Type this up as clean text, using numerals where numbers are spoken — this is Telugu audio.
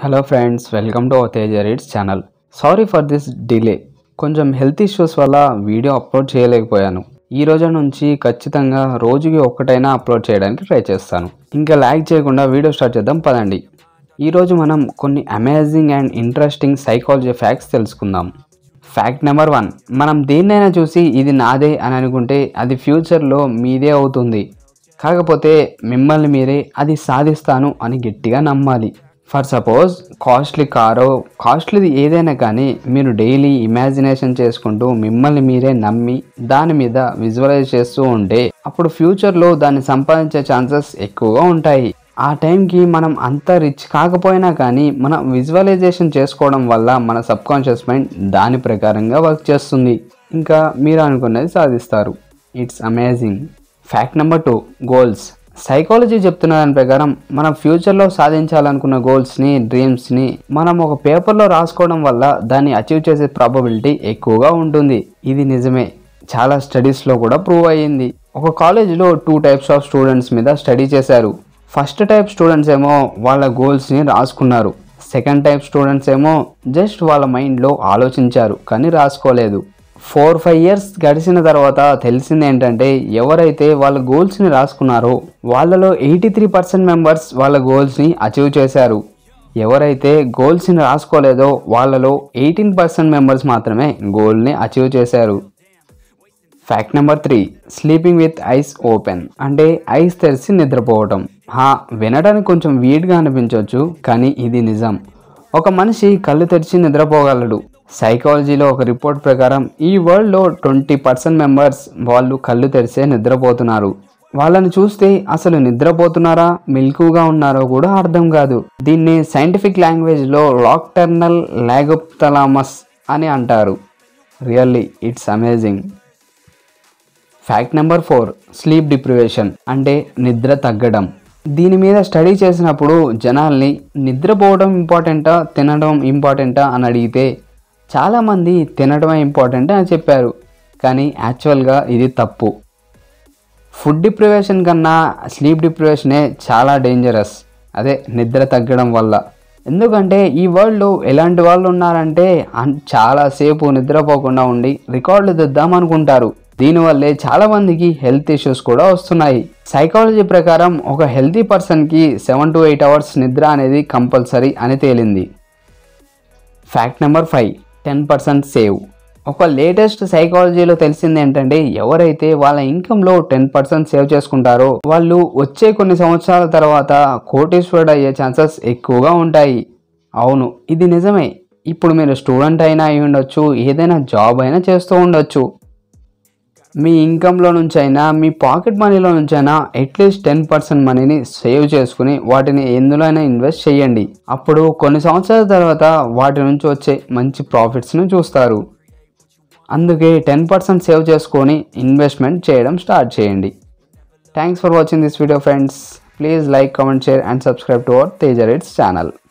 Hello friends, welcome to our Teja Reads Channel. Sorry for this delay. కొంచెం హెల్త్ ఇష్యూస్ వల్ల వీడియో అప్లోడ్ చేయలేకపోయాను. ఈ రోజు నుంచి ఖచ్చితంగా రోజుకి ఒక్కటైనా అప్లోడ్ చేయడానికి ట్రై చేస్తాను. ఇంకా లాగ్ చేయకుండా వీడియో స్టార్ట్ చేద్దాం పదండి. ఈ రోజు మనం కొన్ని amazing and interesting psychology facts తెలుసుకుందాం. ఫ్యాక్ట్ నెంబర్ 1, మనం దేన్నైనా చూసి ఇది నాదే అని అనుకుంటే అది ఫ్యూచర్లో మీదే అవుతుంది. కాకపోతే మిమ్మల్ని మీరే అది సాధిస్తాను అని గట్టిగా నమ్మాలి. ఫర్ సపోజ్ కాస్ట్లీ కారో కాస్ట్లీది ఏదైనా కానీ మీరు డైలీ ఇమాజినేషన్ చేసుకుంటూ మిమ్మల్ని మీరే నమ్మి దాని మీద విజువలైజ్ చేస్తూ ఉంటే అప్పుడు ఫ్యూచర్లో దాన్ని సంపాదించే ఛాన్సెస్ ఎక్కువగా ఉంటాయి. ఆ టైంకి మనం అంత రిచ్ కాకపోయినా కానీ మనం విజువలైజేషన్ చేసుకోవడం వల్ల మన సబ్కాన్షియస్ మైండ్ దాని ప్రకారంగా వర్క్ చేస్తుంది. ఇంకా మీరు అనుకున్నది సాధిస్తారు. It's amazing. Fact number 2, goals. Psychology చెప్తున్న దాని ప్రకారం మనం ఫ్యూచర్లో సాధించాలనుకున్న గోల్స్ని, డ్రీమ్స్ని మనం ఒక పేపర్లో రాసుకోవడం వల్ల దాన్ని అచీవ్ చేసే ప్రాబబిలిటీ ఎక్కువగా ఉంటుంది. ఇది నిజమే, చాలా స్టడీస్లో కూడా ప్రూవ్ అయ్యింది. ఒక కాలేజీలో 2 టైప్స్ ఆఫ్ స్టూడెంట్స్ మీద స్టడీ చేశారు. ఫస్ట్ టైప్ స్టూడెంట్స్ ఏమో వాళ్ళ గోల్స్ని రాసుకున్నారు. సెకండ్ టైప్ స్టూడెంట్స్ ఏమో జస్ట్ వాళ్ళ మైండ్లో ఆలోచించారు కానీ రాసుకోలేదు. 4-5 ఇయర్స్ గడిచిన తర్వాత తెలిసింది ఏంటంటే ఎవరైతే వాళ్ళ గోల్స్ని రాసుకున్నారో వాళ్ళలో 83% మెంబర్స్ వాళ్ళ గోల్స్ని అచీవ్ చేశారు. ఎవరైతే గోల్స్ని రాసుకోలేదో వాళ్ళలో 18% మెంబర్స్ మాత్రమే గోల్ని అచీవ్ చేశారు. Fact number 3, sleeping with eyes open. అంటే ఐస్ తెరిచి నిద్రపోవటం. వినడానికి కొంచెం వీడ్గా అనిపించవచ్చు కానీ ఇది నిజం. ఒక మనిషి కళ్ళు తెరిచి నిద్రపోగలడు. సైకాలజీలో ఒక రిపోర్ట్ ప్రకారం ఈ వరల్డ్లో 20% మెంబర్స్ వాళ్ళు కళ్ళు తెరిచే నిద్రపోతున్నారు. వాళ్ళని చూస్తే అసలు నిద్రపోతున్నారా మెలకువగా ఉన్నారో కూడా అర్థం కాదు. దీన్ని సైంటిఫిక్ లాంగ్వేజ్లో నాక్టర్నల్ లాగోప్థాలమస్ అని అంటారు. Really it's amazing. Fact number 4, sleep deprivation. అంటే నిద్ర తగ్గడం. దీని మీద స్టడీ చేసినప్పుడు జనాల్ని నిద్రపోవడం ఇంపార్టెంటా తినడం ఇంపార్టెంటా అని అడిగితే చాలామంది తినడమే ఇంపార్టెంట్ అని చెప్పారు. కానీ యాక్చువల్గా ఇది తప్పు. ఫుడ్ డిప్రివేషన్ కన్నా స్లీప్ డిప్రివేషనే చాలా డేంజరస్. అదే నిద్ర తగ్గడం వల్ల. ఎందుకంటే ఈ వరల్డ్లో ఎలాంటి వాళ్ళు ఉన్నారంటే చాలాసేపు నిద్రపోకుండా ఉండి రికార్డులు దిద్దాం అనుకుంటారు. దీనివల్లే చాలామందికి హెల్త్ ఇష్యూస్ కూడా వస్తున్నాయి. సైకాలజీ ప్రకారం ఒక హెల్తీ పర్సన్కి 7 to 8 అవర్స్ నిద్ర అనేది కంపల్సరీ అని తేలింది. Fact number 5, 10% save. ఒక లేటెస్ట్ సైకాలజీలో తెలిసింది ఏంటంటే ఎవరైతే వాళ్ళ ఇన్కంలో 10% సేవ్ చేసుకుంటారో వాళ్ళు వచ్చే కొన్ని సంవత్సరాల తర్వాత కోటీశ్వరుడు అయ్యే ఛాన్సెస్ ఎక్కువగా ఉంటాయి. అవును, ఇది నిజమే. ఇప్పుడు మీరు స్టూడెంట్ అయినా అయి ఉండొచ్చు, ఏదైనా జాబ్ అయినా చేస్తూ ఉండొచ్చు. మీ ఇన్కంలో నుంచైనా మీ పాకెట్ మనీలో నుంచైనా అట్లీస్ట్ 10% మనీని సేవ్ చేసుకుని వాటిని ఎందులో అయినా ఇన్వెస్ట్ చేయండి. అప్పుడు కొన్ని సంవత్సరాల తర్వాత వాటి నుంచి వచ్చే మంచి ప్రాఫిట్స్ని చూస్తారు. అందుకే 10% సేవ్ చేసుకొని ఇన్వెస్ట్మెంట్ చేయడం స్టార్ట్ చేయండి. Thanks for watching this video friends. Please like, comment, share and subscribe to our Teja Reads Channel.